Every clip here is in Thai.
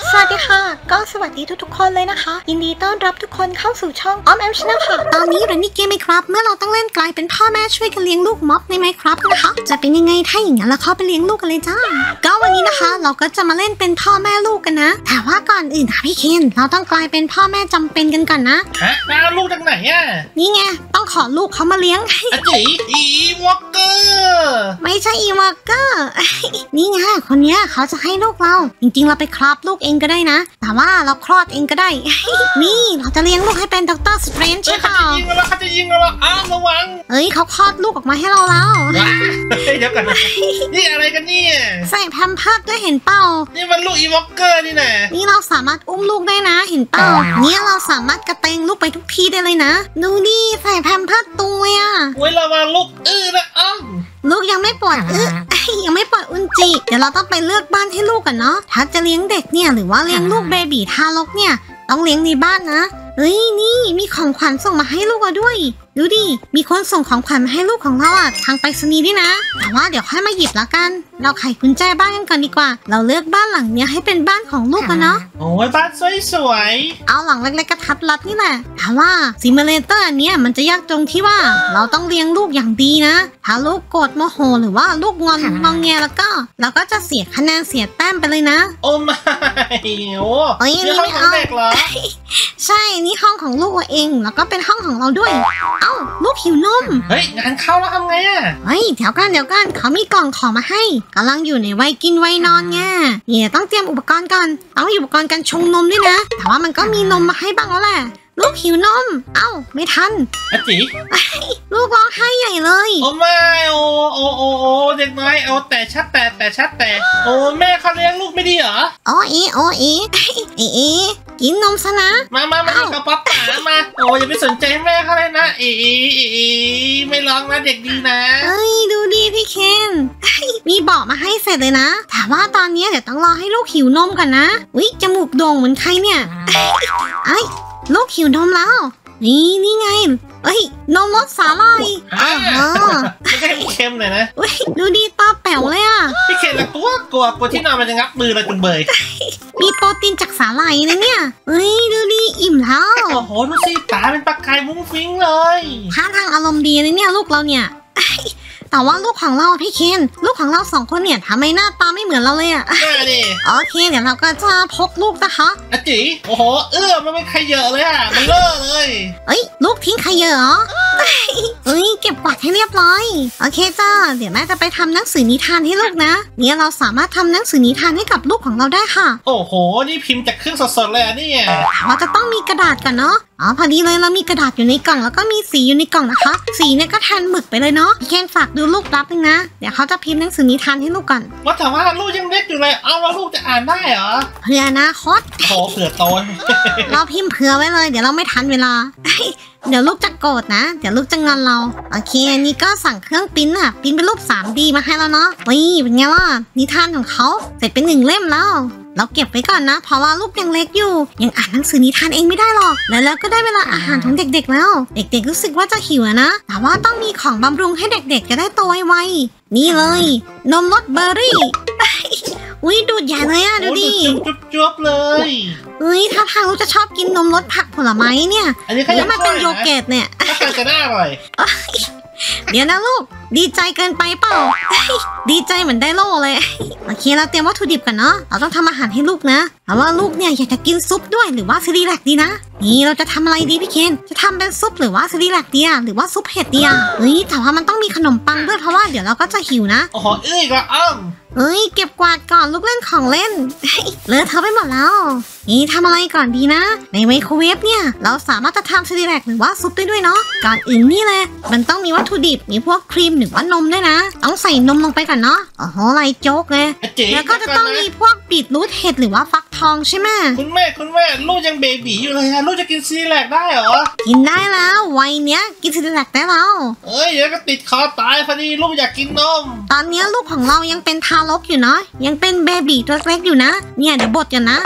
สวัสดีค่ะก็สวัสดีทุกคนเลยนะคะยินดีต้อนรับทุกคนเข้าสู่ช่องออมแอมชาแนลค่ะตอนนี้เรานี่เกมไหมครับเมื่อเราต้องเล่นกลายเป็นพ่อแม่ช่วยกันเลี้ยงลูกม็อบในไหมครับนะคะจะเป็นยังไงถ้าอย่างนั้นเราเข้าไปเลี้ยงลูกกันเลยจ้าก็วันนี้นะคะเราก็จะมาเล่นเป็นพ่อแม่ลูกกันนะแต่ว่าก่อนอื่นค่ะพี่เคนเราต้องกลายเป็นพ่อแม่จำเป็นกันก่อนนะฮะมาเอาลูกจากไหนอ่ะนี่ไงต้องขอลูกเขามาเลี้ยงอาจิอีวอลเกอร์ไม่ใช่อีวอลเกอร์นี่ไงคนเนี้ยเขาจะให้ลูกเราจริงๆเราไปคลอดลูกเองก็ได้นะแต่ว่าเราคลอดเองก็ได้นี่เราจะเลี้ยงลูกให้เป็นด็อกเตอร์สเตรนจ์ใช่เปล่าเขาจะยิงเราอ้าวระวังเอ้ยเขาคลอดลูกออกมาให้เราแล้วเดี๋ยวก่อนนี่อะไรกันเนี่ยใส่แพมเพิร์สด้วยเห็นเปล่านี่มันลูกอีวอลเกอร์นี่นะนี่เราสามารถอุ้มลูกได้นะเห็นเปล่าเนี่ยเราสามารถกระเตงลูกไปทุกที่ได้เลยนะดูดิใส่แพมเพิร์สตุงเลยอะเวลามาลูกนะลูกยังไม่ปวดยังไม่ปวดอุจจิเดี๋ยวเราต้องไปเลือกบ้านให้ลูกกันเนาะถ้าจะเลี้ยงเด็กเนี่ยหรือว่าเลี้ยงลูกเบบีทารกเนี่ยต้องเลี้ยงในบ้านนะเฮ้ยนี่มีของขวัญส่งมาให้ลูกด้วยดูดิมีคนส่งของขวัญมาให้ลูกของเราทางไปรษณีย์ด้วยนะแต่ว่าเดี๋ยวค่อยมาหยิบละกันเราไขกุญแจบ้านกันก่อนดีกว่าเราเลือกบ้านหลังเนี้ยให้เป็นบ้านของลูกกันเนาะโอ้ยบ้านสวยๆเอาหลังเล็กๆกระทัดรัดนี่แหละแต่ว่าซิมูเลเตอร์อันเนี้ยมันจะยากตรงที่ว่าเราต้องเลี้ยงลูกอย่างดีนะถ้าลูกโกรธโมโหหรือว่าลูกงอนงอแงแล้วก็เราก็จะเสียคะแนนเสียแต้มไปเลยนะโอ้ไม่โอ้ยนี่ห้องของเด็กเหรอใช่นี่ห้องของลูกเองแล้วก็เป็นห้องของเราด้วยเอ้าลูกหิวนมเฮ้ยงานเข้าแล้วทำไงอะเฮ้ยเดี๋ยวกันเขามีกล่องของมาให้กำลังอยู่ในวัยกินวัยนอนไงเนี่ยต้องเตรียมอุปกรณ์ก่อนต้องมีอุปกรณ์การชงนมด้วยนะแต่ว่ามันก็มีนมมาให้บ้างแล้วแหละลูกหิวนมเอ้าไม่ทันอาจิลูกร้องไห้ใหญ่เลยโอ้ไม่โอ้เด็กน้อยเอาแต่ชัดแต่โอ้แม่เขาเลี้ยงลูกไม่ดีเหรอโอ้กินนมซะนะมากับป๊าป๋ามาโอ้อย่าไปสนใจแม่เขาเลยนะไม่ร้องนะเด็กดีนะเอ้ยดูดีพี่เคนมีบอกมาให้เสร็จเลยนะแต่ว่าตอนนี้เดี๋ยวต้องรอให้ลูกหิวนมก่อนนะวิจมูกโด่งเหมือนใครเนี่ยไอ้ลูกหิวนมแล้วนี่ไงเอ้ยนมรสสาหร่ายไม่ใช่เค็มเลยนะดูดีตาแป๋วเลยอ่ะพี่เคนละกลัวที่นอนมันจะงับมือเราจนเบยมีโปรตีนจากสาหร่ายนะเนี่ยเฮ้ยดูดีอิ่มแล้วโอ้โหดูสิตาเป็นปลากายมุ้งฟิ้งเลยท่าทางอารมณ์ดีเลยเนี่ยลูกเราเนี่ยแต่ว่าลูกของเราพี่เคนลูกของเรา2คนเนี่ยทำไมหน้าตาไม่เหมือนเราเลยอ่ะโอเคเดี๋ยวเราก็จะพกลูกนะคะอาจิโอ้โหมันไม่ใครเยอะเลยอ่ะมันเลอะเลยลูกทิ้งใครเยอะเหรอเก็บกวาดให้เรียบร้อยโอเคจ้าเดี๋ยวแม่จะไปทำหนังสือนิทานให้ลูกนะเนี่ยเราสามารถทำหนังสือนิทานให้กับลูกของเราได้ค่ะโอ้โหนี่พิมพ์จากเครื่องสดๆเลยนี่เราจะต้องมีกระดาษก่อนเนาะพอดีเลยเรามีกระดาษอยู่ในกล่องแล้วก็มีสีอยู่ในกล่องนะคะสีเนี่ยก็แทนหมึกไปเลยเนาะพี่เคนฝากดูลูกรับนึงนะเดี๋ยวเขาจะพิมพ์หนังสือนิทานให้ลูกก่อนว่าแต่ว่าลูกยังเล็กอยู่เลยแล้วลูกจะอ่านได้เหรอเผื่ออนาคตเผื่อโตเราพิมพ์เผื่อไว้เลยเดี๋ยวเราไม่ทันเวลาเดี๋ยวลูกจะโกรธนะเดี๋ยวลูกจะงอนเราโอเคอันนี้ก็สั่งเครื่องพิมพ์เป็นรูป 3D มาให้แล้วเนาะเป็นไงล่ะนิทานของเขาเสร็จเป็น1 เล่มแล้วเราเก็บไว้ก่อนนะเพราะว่าลูกยังเล็กอยู่ยังอ่านหนังสือนิทานเองไม่ได้หรอกแล้วก็ได้เวลาอาหารของเด็กๆแล้วเด็กๆรู้สึกว่าจะหิวนะแต่ว่าต้องมีของบำรุงให้เด็กๆจะได้โตไวๆนี่เลยนมรสเบอร์รี่ดูดใหญ่เลยดูดิจุ๊บเลยถ้าทางลูกจะชอบกินนมรสผักผลไม้เนี่ยแล้วมันเป็นโยเกิร์ตเนี่ยจะน่าอร่อยเดี๋ยวนะลูกดีใจเกินไปเปล่าดีใจเหมือนได้โล่เลยโอเคเราเตรียมวัตถุดิบกันเนาะเราต้องทำอาหารให้ลูกนะแต่ว่าลูกเนี่ยอยากจะกินซุปด้วยหรือว่าซีรีแลกดีนะนี่เราจะทำอะไรดีพี่เคนจะทำเป็นซุปหรือว่าซีรีแลกดีหรือว่าซุปเห็ดดีแต่ว่ามันต้องมีขนมปังด้วยเพราะว่าเดี๋ยวเราก็จะหิวนะโอ้โหก็เก็บกวาดก่อนลูกเล่นของเล่นเลอะเทอะไปหมดแล้วนี่ทำอะไรก่อนดีนะในไมโครเวฟเนี่ยเราสามารถจะทำซีรีแลกหรือว่าซุปได้ด้วยเนาะก่อนอื่นนี่เลยมันต้องมีวัตถุดิบมีพวกครีมหรือว่านมด้วยนะต้องใส่นมลงไปก่อนเนาะโอ้โหไรโจ๊กเลยแล้วก็จะต้องมีพวกบีทรูทเห็ดหรือว่าฟักทองใช่ไหมคุณแม่ลูกยังเบบีอยู่เลยลูกจะกินซีรีแลกได้เหรอกินได้แล้ววัยเนี้ยกินซีรีแลกได้แล้วเดี๋ยวก็ติดคอตายพอดีลูกอยากกินนมตอนนี้ลูกของเรายังเป็นทารกอยู่เนาะยังเป็นเบบีตัวเล็กอยู่นะเนี่ยเดี๋ยวบดกันนะต้องบด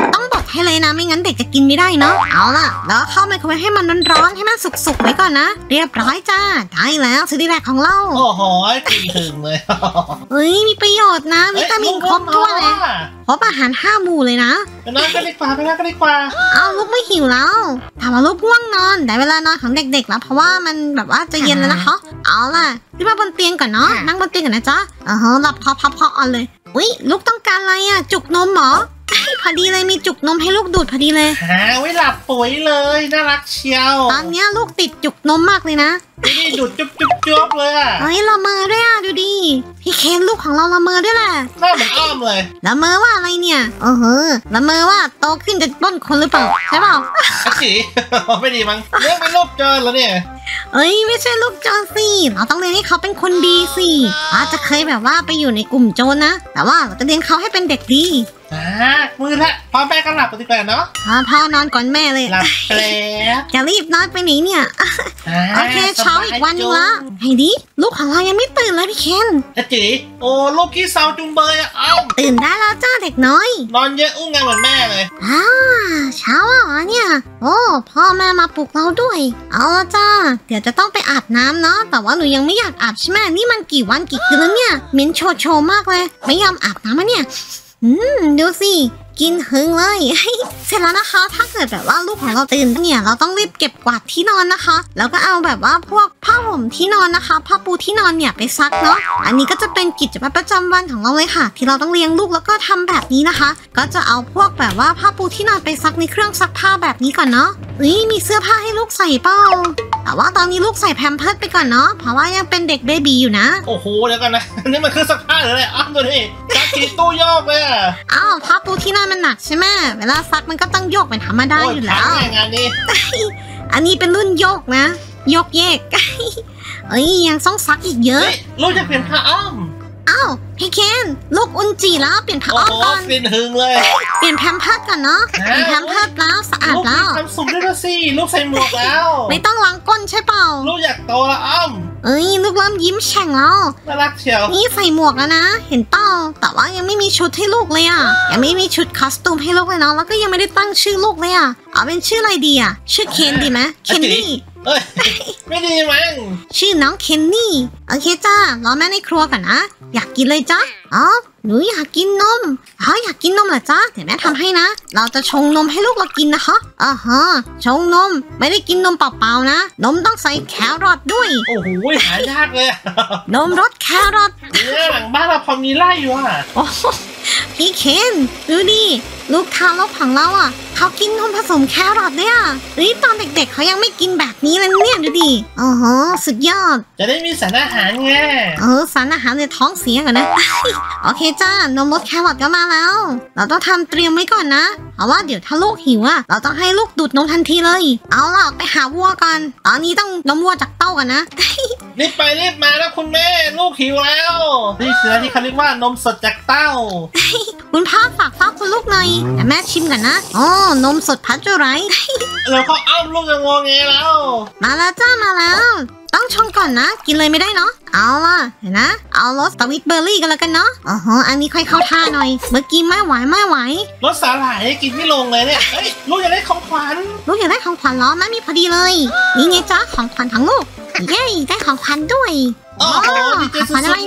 ให้เลยนะไม่งั้นเด็กจะกินไม่ได้เนาะเอาล่ะแล้วเข้าไมโครเวฟให้มันร้อนๆให้มันสุกๆไว้ก่อนนะเรียบร้อยจ้าได้แล้วซีรีแลกของเราโอ้โหกินถึงเลยมีประโยชน์นะวิตามินครบถ้วนเลยครบอาหาร5 หมู่เลยนะไปนั่งกันดีกว่าไปนั่งกันดีกว่าเอาลูกไม่หิวแล้วถามว่าลูกง่วงนอนได้เวลานอนของเด็กๆแล้วเพราะว่ามันแบบว่าจะเย็นแล้วนะคะเอาล่ะขึ้นมาบนเตียงก่อนเนาะนั่งบนเตียงก่อนนะจ๊ะหลับพออ่อนเลยอุ๊ยลูกต้องการอะไรอ่ะจุกนมหรอพอดีเลยมีจุกนมให้ลูกดูดพอดีเลยไว้หลับปุ๋ยเลยน่ารักเชียวตอนนี้ลูกติดจุกนมมากเลยนะนี่ดูดจุ๊บเลยอ่ะละเมอด้วยอ่ะดูดิพี่เคนลูกของเราละเมอด้วยแหละหน้าเหมือนอ้อมเลยละเมอว่าอะไรเนี่ยละเมอว่าโตขึ้นจะปล้นคนหรือเปล่าใช่เปล่าจีไม่ดีมั้งเลี้ยงเป็นลูกโจรแล้วเนี่ยไม่ใช่ลูกโจรสิเราต้องเลี้ยงให้เขาเป็นคนดีสิอาจจะเคยแบบว่าไปอยู่ในกลุ่มโจรนะแต่ว่าเราจะเลี้ยงเขาให้เป็นเด็กดีมือละพ่อแม่ก็หลับไปดีกว่าเนาะพ่อนอนก่อนแม่เลยหลับแล้วจะรีบนอนไปไหนเนี่ยโอเคเช้าอีกวันนึงละให้ดิลูกของเรายังไม่ตื่นเลยพี่เคนจีลูกขี้เศร้าจุงเบยตื่นได้แล้วจ้าเด็กน้อยนอนเยอะอุ้งไงเหมือนแม่เลยเช้าอ่ะเนี่ยพ่อแม่มาปลุกเราด้วยเอาละจ้าเดี๋ยวจะต้องไปอาบน้ำเนาะแต่ว่าหนูยังไม่อยากอาบใช่ไหมนี่มันกี่วันกี่คืนแล้วเนี่ยเหม็นโชว์มากเลยไม่ยอมอาบน้ำมาเนี่ยดูสิกินหึงเลยเสร็จแล้วนะคะถ้าเกิดแบบว่าลูกของเราตื่นเนี่ยเราต้องรีบเก็บกวาดที่นอนนะคะแล้วก็เอาแบบว่าพวกผ้าห่มที่นอนนะคะผ้าปูที่นอนเนี่ยไปซักเนาะอันนี้ก็จะเป็นกิจวัตรประจำวันของเราเลยค่ะที่เราต้องเลี้ยงลูกแล้วก็ทำแบบนี้นะคะก็จะเอาพวกแบบว่าผ้าปูที่นอนไปซักในเครื่องซักผ้าแบบนี้ก่อนเนาะมีเสื้อผ้าให้ลูกใส่เปล่าแต่ว่าตอนนี้ลูกใส่แพมเพิร์สไปก่อนเนาะเพราะว่ายังเป็นเด็กเบบีอยู่นะโอ้โหเดี๋ยวก่อนนะนี่มันคือซักผ้าหรืออะไรดูดิซักกี่ตู้โยกเลยผ้าปูที่นอนมันหนักใช่ไหมเวลาซักมันก็ต้องโยกเป็นธรรมดาอยู่แล้วงานนี้อันนี้เป็นรุ่นโยกนะโยกแยกยังต้องซักอีกเยอะลูกจะเปลี่ยนผ้าอ้อมพี่เคนลูกอุ่นจีแล้วเปลี่ยนผ้าอ้อมก่อนเปลี่ยนหึงเลยเปลี่ยนแพมเพิร์สก่อนเนาะเปลี่ยนแพมเพิร์สแล้วสะอาดแล้วลูกทำสุกด้วยนะสิลูกใส่หมวกแล้วไม่ต้องล้างก้นใช่เปล่าลูกอยากโตแล้วลูกเริ่มยิ้มแฉ่งแล้วน่ารักเชียวนี่ใส่หมวกแล้วนะเห็นเปล่าแต่ว่ายังไม่มีชุดให้ลูกเลยยังไม่มีชุดคอสตูมให้ลูกเลยเนาะแล้วก็ยังไม่ได้ตั้งชื่อลูกเลยเอาเป็นชื่ออะไรดีชื่อเคนดีไหมเคนนี่ไม่ดีมั้งชื่อน้องเคนนี่โอเคจ้ารอแม่ในครัวก่อนนะอยากกินเลยจ้าหนูอยากกินนมอยากกินนมเหรอจ้าเดี๋ยวแม่ทำให้นะเราจะชงนมให้ลูกเรากินนะคะชงนมไม่ได้กินนมเปล่าๆนะนมต้องใส่แครอทด้วยโอ้โหหายากเลยนมรสแครอทเนี่ยหลังบ้านเราพอมีไร่อยู่พี่เคนดูดิลูกทารกของเราเขากินนมผสมแครอทเนี่ยตอนเด็กๆเขายังไม่กินแบบนี้เลยเนี่ยดูดิสุดยอดจะได้มีสารอาหารไงสารอาหารในท้องเสียก่อนนะโอเคจ้านมรสแครอทก็มาแล้วเราต้องทำเตรียมไว้ก่อนนะเพราะว่าเดี๋ยวถ้าลูกหิวเราต้องให้ลูกดูดนมทันทีเลยเอาล่ะไปหาวัวก่อนตอนนี้ต้องนมวัวจากเต้ากันนะรีบไปรีบมาแล้วคุณแม่ลูกหิวแล้วนี่คือที่เขาเรียกว่านมสดจากเต้าคุณพ่อฝากคุณลูกหน่อยแม่ชิมกันนะนมสดพัชไรแล้วก็ลูกจะงงเงแล้วมาแล้วจ้ามาแล้วต้องชงก่อนนะกินเลยไม่ได้เนาะเอาล่ะเห็นนะเอารสสตรอเบอรี่กันแล้วกันเนาะอันนี้ค่อยเข้าท่าหน่อยเมื่อกี้ไม่ไหวรสสาหร่ายกินไม่ลงเลยเนี่ยลูกอยากได้ของขวัญเหรอแม่มีพอดีเลยนี่ไงจ้าของขวัญทั้งลูกเย้ได้ของขวัญด้วยดีใจสุดๆเลย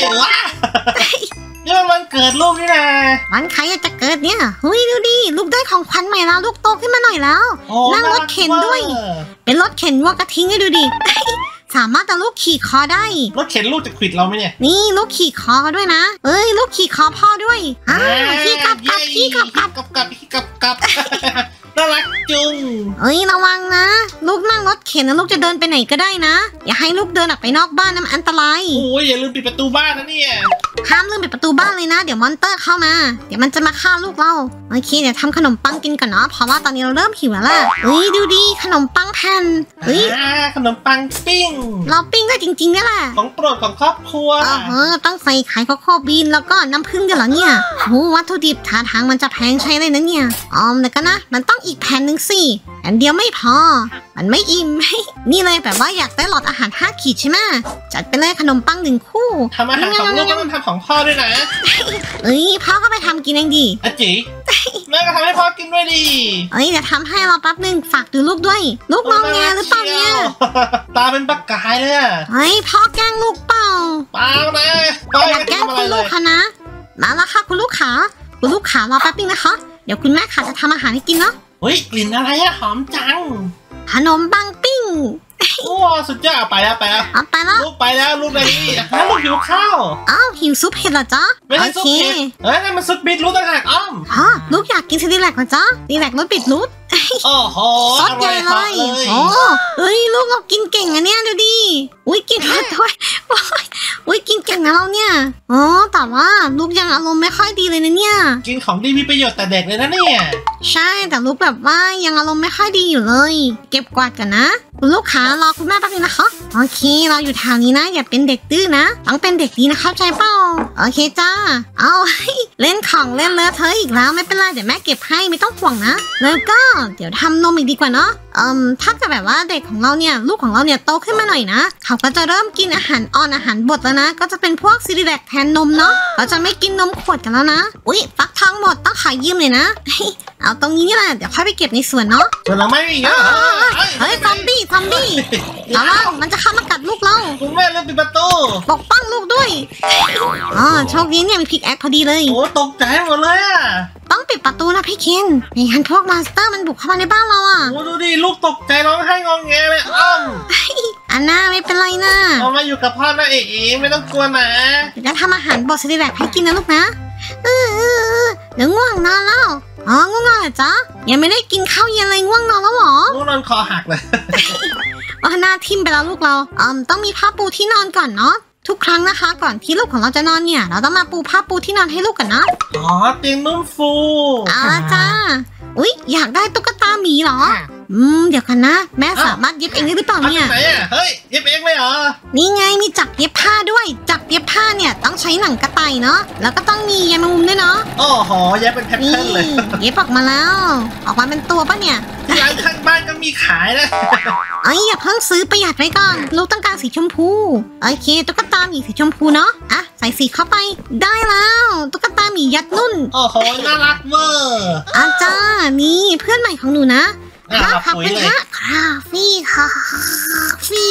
นี่มันวันเกิดลูกนี่นะวันใครจะเกิดเนี่ยเฮ้ยดูดิลูกได้ของขวัญใหม่แล้วลูกโตขึ้นมาหน่อยแล้วนั่งรถเข็นด้วยเป็นรถเข็นวัวกระทิงให้ดูดิสามารถแต่ลูกขี่คอได้รถเข็นลูกจะขวิดเราไหมเนี่ยนี่ลูกขี่คอด้วยนะลูกขี่คอพ่อด้วยขี่กับน่ารักจุงระวังนะลูกนั่งรถเข็นแล้วลูกจะเดินไปไหนก็ได้นะอย่าให้ลูกเดินออกไปนอกบ้านนะมันอันตรายอย่าลืมปิดประตูบ้านนะเนี่ยห้ามลืมปิดประตูบ้านเลยนะเดี๋ยวมอนเตอร์เข้ามาเดี๋ยวมันจะมาฆ่าลูกเราโอเคเดี๋ยวทำขนมปังกินก่อนเนาะเพราะว่าตอนนี้เราเริ่มหิวแล้วล่ะดูดิขนมปังแผ่นขนมปังปิ้งเราปิ้งได้จริงๆนี่แหละของโปรดของครอบครัวต้องใส่ไข่โคโค่บีนแล้วก็น้ำผึ้งกันเหรอเนี่ยวัตถุดิบท่าทางมันจะแพงใช่เลยนะเนี่ยเลยก็นะมันต้องอีกแผ่นหนึ่งสิแนเดียวไม่พอมันไม่อิ่ม นี่เลยแบบว่าอยากได้หลอดอาหาร5 ขีดใช่ไหมจัดไปเลยขนมปัง1 คู่ทำอาหารของลูกก็ต้องทำของพ่อด้วยนะพ่อก็ไปทำกินเองดีอาจิแม่ก็ทำให้พ่อกินด้วยดิเดี๋ยวทำให้เราแป๊บนึงฝากดูลูกด้วยลูกมองแงหรือเปล่าเนี่ยตาเป็นประกายเลยอะพ่อแกล้งลูกเปล่าเปล่านะอย่าแกล้งคุณลูกค่ะนะมาแล้วค่ะคุณลูกขารอแป๊บนึงนะคะเดี๋ยวคุณแม่ขาจะทำอาหารให้กินเนาะเฮ้ยกลิ่นอะไรอะหอมจังขนมปังปิ้งโอ้สุดยอดไปแล้วเอาไปแล้วลูกไปแล้วลูกเลยนี่ลูกหิวข้าวหิวซุปเห็ดเหรอจ๊ะไม่ใช่ซุปเห็ดนั่นมันซุปบีทรูทต่างหากอ้อมลูกอยากกินซีรีแลกเหรอจ๊ะซีรีแลกรสบิดรูทโอ้โหซอสใหญ่เลยลูกเรากินเก่งอะเนี่ยดูดิกินมาด้วยกินเก่งนะเราเนี่ยแต่ว่าลูกยังอารมณ์ไม่ค่อยดีเลยนะเนี่ยกินของดีมีประโยชน์แต่เด็กเลยนะเนี่ยใช่แต่ลูกแบบว่ายังอารมณ์ไม่ค่อยดีอยู่เลยเก็บกวาดกันนะคุณลูกค้ารอคุณแม่แป๊บนึงนะคะโอเคเราอยู่แถวนี้นะอย่าเป็นเด็กดื้อนะต้องเป็นเด็กดีนะเข้าใจเปล่าโอเคจ้าเอาเล่นของเล่นเลอะเทอะอีกแล้วไม่เป็นไรเดี๋ยวแม่เก็บให้ไม่ต้องห่วงนะแล้วก็เดี๋ยวทำนมอีกดีกว่าเนาะถ้าจะแบบว่าเด็กของเราเนี่ยลูกของเราเนี่ยโตขึ้นมาหน่อยนะเขาก็จะเริ่มกินอาหารอ่อนอาหารบดแล้วนะก็จะเป็นพวกซีรีแลกแทนนมเนาะเราจะไม่กินนมขวดกันแล้วนะฟักทองหมดต้องขายยืมเลยนะเอาตรงนี้นี่แหละเดี๋ยวค่อยไปเก็บในสวนเนาะส่วนเราไม่มีซอมบี้ระวังมันจะเข้ามากัดลูกเราคุณแม่เริ่มปิดประตูปกป้องลูกด้วยโชคดีเนี่ยมีพิกแอคพอดีเลยโอ้ตกใจหมดเลยอะต้องปิดประตูนะพี่เคนไม่งั้นพวกมอนสเตอร์มันบุกเข้ามาในบ้านเราอ่ะโอ้ดูดิลูกตกใจร้องไห้งองแงเลยอ้อมอันน่าไม่เป็นไรนะเอามาอยู่กับพ่อนะเอ๋ไม่ต้องกลัวนะเดี๋ยวทำอาหารบดซีรีแลกให้กินนะลูกนะเดี๋ยวง่วงนอนแล้วง่วงนอนเหรอจ๊ะยังไม่ได้กินข้าวเย็นเลยง่วงนอนแล้วหรอลูกนอนคอหักเลยหน้าทิ่มไปแล้วลูกเราต้องมีผ้าปูที่นอนก่อนเนาะทุกครั้งนะคะก่อนที่ลูกของเราจะนอนเนี่ยเราต้องมาปูผ้าปูที่นอนให้ลูกกันนะเตียงนุ่มฟูเอาละจ้าอยากได้ตุ๊กตาหมีเหรอเดี๋ยวกันนะแม่สามารถเย็บเองได้หรือเปล่าเนี่ยไหนอะเฮ้ยเย็บเองเลยเหรอนี่ไงมีจักรเย็บผ้าด้วยจักรเย็บผ้าเนี่ยต้องใช้หนังกระต่ายเนาะแล้วก็ต้องมีใยแมงมุมด้วยเนาะโอ้โหเย็บเป็นแพทเทิร์นเลยเย็บออกมาแล้วออกมาเป็นตัวปะเนี่ยที่ร้านข้างบ้านก็มีขายนะอย่าเพิ่งซื้อประหยัดไว้ก่อนลูกต้องการสีชมพูโอเคตุ๊กตาหมีสีชมพูเนาะใส่สีเข้าไปได้แล้วตุ๊กตาหมียัดนุ่นโอ้โหน่ารักเวอร์จ้านี่เพื่อนใหม่ของหนูนะขับเป็นคาฟี่ค่ะฟี่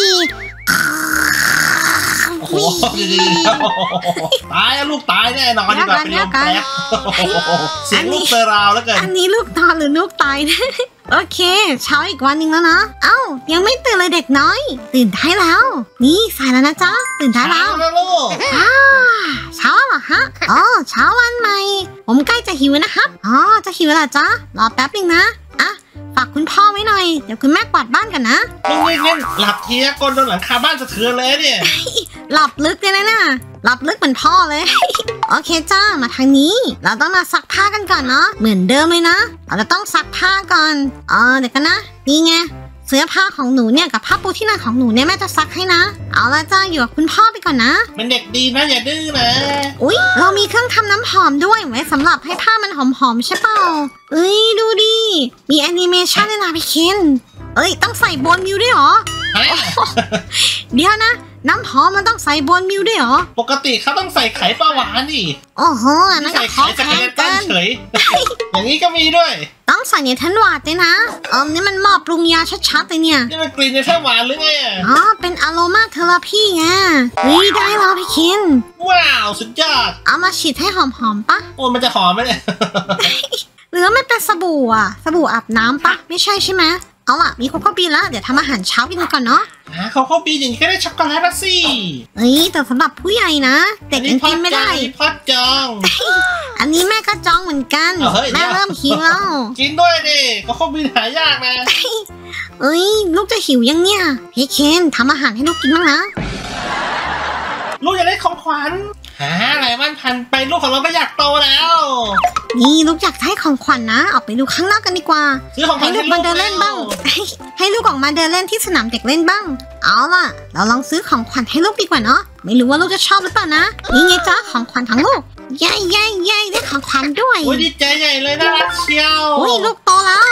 โอ้โหตายลูกตายแน่นอนดีกว่าเป็นลมแป๊บเสียงลูกเซราวแล้วเกินอันนี้ลูกนอนหรือลูกตายโอเคเช้าอีกวันหนึ่งแล้วนะยังไม่ตื่นเลยเด็กน้อยตื่นได้แล้วนี่สายแล้วนะจ๊ะตื่นได้แล้วลูกเช้าเหรอฮะเช้าวันใหม่ผมใกล้จะหิวนะครับจะหิวแล้วจ๊ะรอแป๊บนึงนะฝากคุณพ่อไว้หน่อยเดี๋ยวคุณแม่กวาดบ้านกันนะเล่นหลับเทียก้นโดนหลังคาบ้านสะเทือนเลยเนี่ยหลับลึกเลยนะหลับลึกเหมือนพ่อเลย โอเคจ้ามาทางนี้เราต้องมาซักผ้ากันก่อนเนาะเหมือนเดิมเลยนะเราจะต้องซักผ้าก่อนเดี๋ยวกันนะนี่ไงเสื้อผ้าของหนูเนี่ยกับผ้าปูที่นอนของหนูเนี่ยแม่จะซักให้นะเอาละจ้าอยู่กับคุณพ่อไปก่อนนะเป็นเด็กดีนะอย่าดื้อนะเรามีเครื่องทำน้ำหอมด้วยไว้สำหรับให้ผ้ามันหอมๆใช่เปล่าดูดิมีแอนิเมชันเลยนะพี่เคนต้องใส่โบนมิวด้วยเหรอ เดี๋ยวนะน้ำหอมมันต้องใส่โบนมิวด้วยเหรอปกติเขาต้องใใส่ไข่ปลาหวานนี่โอ้โหนั่นก็ของแพงเกินอย่างนี้ก็มีด้วยต้องใส่เนเธอร์วาดด้วยนะนี่มันหม้อปรุงยาชัดๆเลยเนี่ยนี่มันกลิ่นเนเธอร์วาดหรือไงเป็นอโรมาเทอราพีไงได้แล้วพี่คินว้าวสุดยอดเอามาฉีดให้หอมๆปะโอ้มันจะหอมไหมเนี่ยหรือไม่เป็นสบู่สบู่อาบน้ำปะไม่ใช่ใช่ไหมเอาล่ะมีโคโค่บีนแล้วเดี๋ยวทำอาหารเช้ากินกันก่อนเนาะโคโค่บีนอย่างนี้ก็ได้ช็อกโกแลตละสิแต่สำหรับผู้ใหญ่นะเด็กยังกินไม่ได้พอดจองอันนี้แม่ก็จองเหมือนกันแม่เริ่มหิวแล้วกินด้วยดิโคโค่บีนหายากนะลูกจะหิวยังเนี่ยพี่เคนทำอาหารให้ลูกกินบ้างนะลูกอยากได้ของขวัญอะไรมันพันไปลูกของเราก็อยากโตแล้วนี่ลูกอยากให้ของขวัญนะออกไปดูข้างนอกกันดีกว่าให้ลูกมาเดินเล่นบ้างให้ลูกออกมาเดินเล่นที่สนามเด็กเล่นบ้างเอาล่ะเราลองซื้อของขวัญให้ลูกดีกว่าเนาะไม่รู้ว่าลูกจะชอบหรือเปล่านะนี่ไงจ้าของขวัญทั้งลูกเย้ได้ของขวัญด้วยดีใจใหญ่เลยน่ารักเชียวลูกโตแล้วอาจ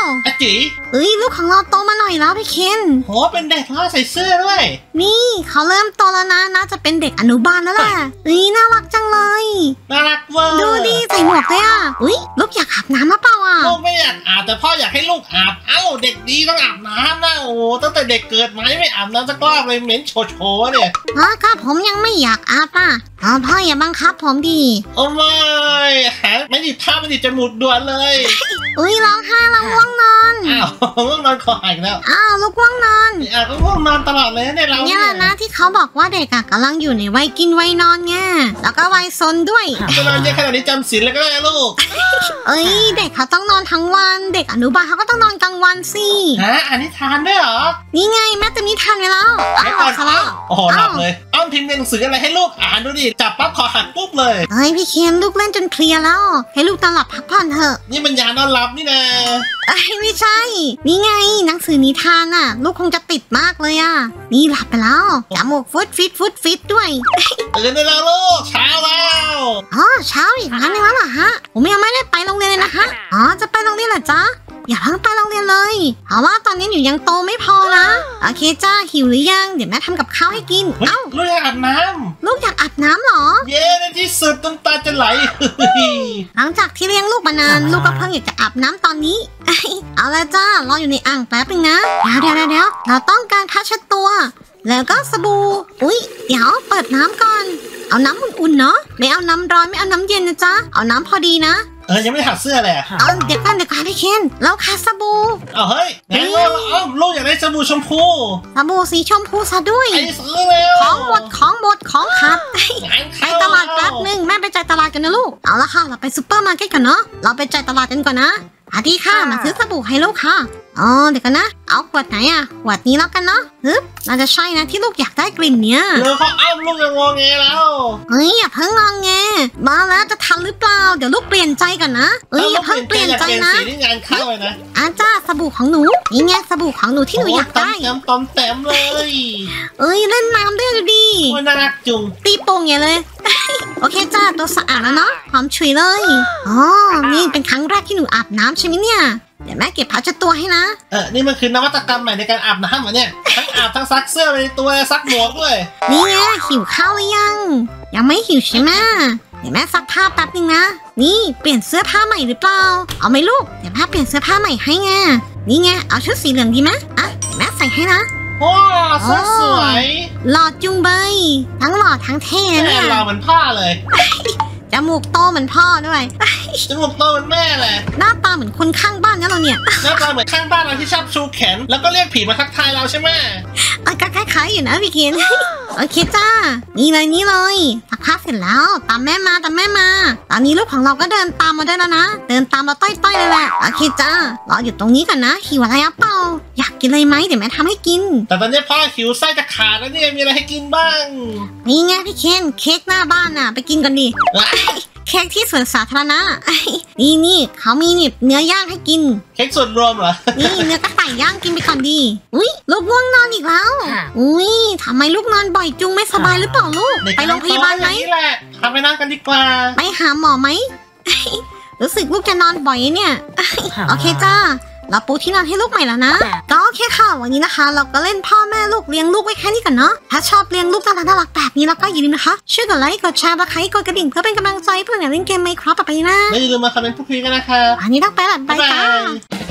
จี๋ลูกของเราโตมาหน่อยแล้วพี่เคนโหเป็นเด็กแล้วใส่เสื้อด้วยนี่เขาเริ่มโตแล้วนะน่าจะเป็นเด็กอนุบาลแล้วแหละน่ารักจังเลยน่ารักเวอร์ดูดิใส่หมวกด้วยอ่ะลูกอยากอาบน้ำหรือเปล่าอ่ะลูกไม่อยากอาบแต่พ่ออยากให้ลูกอาบเด็กดีต้องอาบน้ำนะโอ้ตั้งแต่เด็กเกิดมาไม่อาบน้ำสักรอบเลยเหม็นโชเนี่ยครับผมยังไม่อยากอาบอ่ะพ่ออย่าบังคับผมดิโอ้ไม่ดิภาพไม่ดิจมูกด่วนเลยร้องไห้แล้วง่วงนอนง่วงนอนคอหักแล้วลูกง่วงนอนก็ง่วงนอนตลอดเลยเนี่ยเราเนี่ยนะที่เขาบอกว่าเด็กกำลังอยู่ในวัยกินวัยนอนไงแล้วก็วัยซนด้วยจะนอนเยอะขนาดนี้จำศีลแล้วก็ได้ลูกเด็กเขาต้องนอนทั้งวันเด็กอนุบาลเขาก็ต้องนอนกลางวันสิอันนี้ทานด้วยเหรอนี่ไงแม่จะนิทานไว้แล้วหลับแล้วโอ้โหหลับเลยพิมพ์หนังสืออะไรให้ลูกอ่านดูดิจับปั๊บคอหักปุ๊บเลยพี่เคนลูกเล่นจนเพลียแล้วให้ลูกนอนหลับพักผ่อนเถอะนี่มันยานอนหลับนี่นะไม่ใช่นี่ไงหนังสือนิทานน่ะลูกคงจะติดมากเลยอ่ะนี่หลับไปแล้วจมูกฟุดฟิตด้วยตื่นได้แล้วลูกเช้าแล้วเช้าอีกแล้วนี่แล้วเหรอฮะผมยังไม่ได้ไปโรงเรียนเลยนะคะจะไปโรงเรียนเหรอจ๊ะอย่าเพิ่งไปโรงเรียนเลยเพราะว่าตอนนี้หนูยังโตไม่พอนะโอเคจ้าหิวหรือยังเดี๋ยวแม่ทำกับข้าวให้กินลูกอยากอาบน้ำลูกอยากอาบน้ำหรอเย้ในที่สุดน้ำตาจะไหลหลังจากที่เลี้ยงลูกมานานลูกก็เพิ่งอยากจะอาบน้ำตอนนี้เอาละจ้ารออยู่ในอ่างแป๊บนึงนะเดี๋ยวเราต้องการผ้าเช็ดตัวแล้วก็สบู่เดี๋ยวเปิดน้ำก่อนเอาน้ำอุ่นๆเนาะไม่เอาน้ำร้อนไม่เอาน้ำเย็นนะจ๊ะเอาน้ำพอดีนะยังไม่หัดเสื้อเลยเดี๋ยวก่อนพี่เคนเราขาดสบู่เฮ้ยงั้นลูกอยากได้สบู่ชมพูสบู่สีชมพูซะด้วยซื้อเลยของหมดของขาดไปตลาดแป๊บนึงแม่ไปจ่ายตลาดกันนะลูกเอาละค่ะเราไปซุปเปอร์มาร์เก็ตกันเนาะเราไปจ่ายตลาดกันก่อนนะดีค่ะมาซื้อสบู่ให้ลูกค่ะเดี๋ยวกันนะเอาขวดไหนขวดนี้แล้วกันเนาะน่าจะใช่นะที่ลูกอยากได้กลิ่นเนี้ยเขาลูกจะงอแงแล้วอย่าเพิ่งงอแงมาแล้วจะทันหรือเปล่าเดี๋ยวลูกเปลี่ยนใจก่อนนะอย่าเพิ่งเปลี่ยนใจนะนี่งานเข้าเลยนะจ้าสบู่ของหนูนี่ไงสบู่ของหนูที่หนูอยากได้เต็มเลยเล่นน้ำด้วยดูดิน่ารักจุงตีโป่งไงเลยโอเคจ้าตัวสะอาดแล้วเนาะหอมฉุยเลยนี่เป็นครั้งแรกที่หนูอาบน้ำใช่ไหมเนี่ยเดี๋ยวแม่เก็บผ้าเช็ดตัวให้นะนี่มันคือนวัตกรรมใหม่ในการอาบน้ำเหรอเนี่ยทั้งอาบทั้งซักเสื้อไปในตัวซักหมวกด้วยนี่ไงหิวข้าวหรือยังไม่หิวใช่ไหมเดี๋ยวแม่ซักผ้าแป๊บนึงนะนี่เปลี่ยนเสื้อผ้าใหม่หรือเปล่าเอาไหมลูกเดี๋ยวแม่เปลี่ยนเสื้อผ้าใหม่ให้ไงนี่ไงเอาชุดสีเหลืองดีไหมเดี๋ยวแม่ใส่ให้นะสวยหล่อจุงเบยทั้งหล่อทั้งเท่เนี่ยหล่อเหมือนพ่อเลยจมูกโตเหมือนพ่อด้วยจมูกโตเหมือนแม่เลยหน้าตาเหมือนคนข้างบ้านเนี่ยเราเนี่ยหน้าตาเหมือนข้างบ้านเราที่ชอบชูแขนแล้วก็เรียกผีมาทักทายเราใช่ไหมก็คล้ายๆอยู่นะพี่เคนโอเคจ้านี่เลยซักผ้าเสร็จแล้วตามแม่มาตอนนี้ลูกของเราก็เดินตามมาได้แล้วนะเดินตามเราต้อยๆเลยแหละโอเคจ้ารออยู่ตรงนี้กันนะหิวอะไรเปล่าอยากกินอะไรไหมเดี๋ยวแม่ทำให้กินแต่ตอนนี้พ่อหิวไส้จะขาดแล้วเนี่ยมีอะไรให้กินบ้างนี่ไงพี่เคนเค้กหน้าบ้านไปกินกันดิเค้กที่สวนสาธารณะนี่เขามีเนื้อย่างให้กินเค้กส่วนรวมเหรอนี่เนื้อกระต่ายย่างกินไปก่อนดีลูกง่วงนอนอีกแล้วทำไมลูกนอนบ่อยจุงไม่สบายหรือเปล่าลูกไปโรงพยาบาลไหมนี่แหละพาไปนั่งกันดีกว่าไปหาหมอไหมรู้สึกลูกจะนอนบ่อยเนี่ยโอเคจ้าเราปูที่นอนให้ลูกใหม่แล้วนะก็โอเคค่ะวันนี้นะคะเราก็เล่นพ่อแม่ลูกเลี้ยงลูกไว้แค่นี้กันเนาะถ้าชอบเลี้ยงลูกน่ารักแบบนี้แล้วก็อย่าลืมนะคะช่วยกดไลค์กดแชร์และกดกระดิ่งเพื่อเป็นกำลังใจเพื่อเล่นเกมไมค์ครับต่อไปนะไม่ลืมมาคอมเมนต์พูดคุยกันนะคะอันนี้ต้องไปแล้วไปจ้า